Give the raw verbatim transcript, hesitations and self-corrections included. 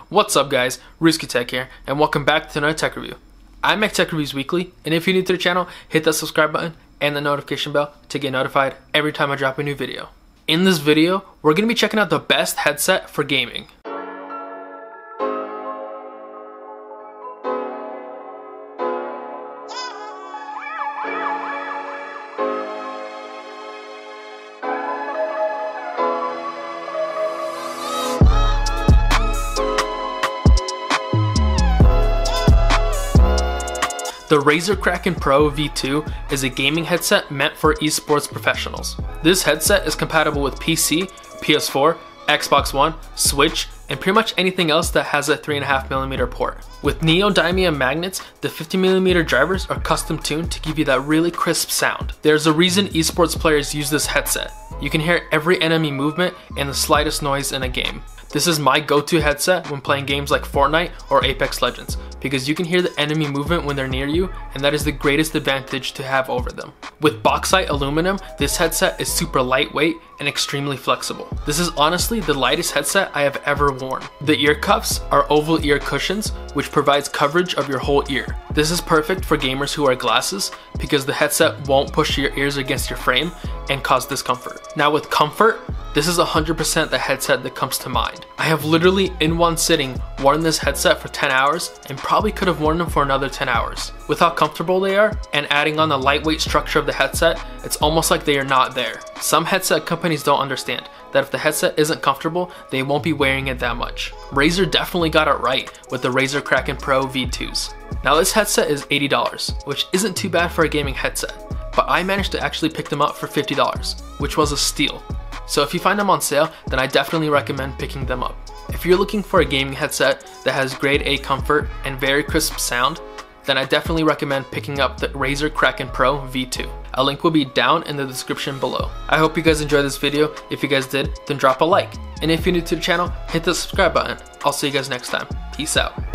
What's up guys, Risky Tech here, and welcome back to another tech review. I make tech reviews weekly, and if you're new to the channel, hit that subscribe button and the notification bell to get notified every time I drop a new video. In this video, we're going to be checking out the best headset for gaming. The Razer Kraken Pro V two is a gaming headset meant for esports professionals. This headset is compatible with P C, P S four, Xbox One, Switch, and pretty much anything else that has a three point five millimeter port. With neodymium magnets, the fifty millimeter drivers are custom tuned to give you that really crisp sound. There's a reason esports players use this headset. You can hear every enemy movement and the slightest noise in a game. This is my go-to headset when playing games like Fortnite or Apex Legends, because you can hear the enemy movement when they're near you, and that is the greatest advantage to have over them. With bauxite aluminum, this headset is super lightweight and extremely flexible. This is honestly the lightest headset I have ever worn. The ear cuffs are oval ear cushions, which provides coverage of your whole ear. This is perfect for gamers who wear glasses, because the headset won't push your ears against your frame and cause discomfort. Now with comfort, this is one hundred percent the headset that comes to mind. I have literally in one sitting worn this headset for ten hours and probably could have worn them for another ten hours. With how comfortable they are and adding on the lightweight structure of the headset, it's almost like they are not there. Some headset companies don't understand that if the headset isn't comfortable, they won't be wearing it that much. Razer definitely got it right with the Razer Kraken Pro V twos. Now this headset is eighty dollars, which isn't too bad for a gaming headset, but I managed to actually pick them up for fifty dollars, which was a steal. So if you find them on sale, then I definitely recommend picking them up. If you're looking for a gaming headset that has grade A comfort and very crisp sound, then I definitely recommend picking up the Razer Kraken Pro V two. A link will be down in the description below. I hope you guys enjoyed this video. If you guys did, then drop a like. And if you're new to the channel, hit the subscribe button. I'll see you guys next time. Peace out.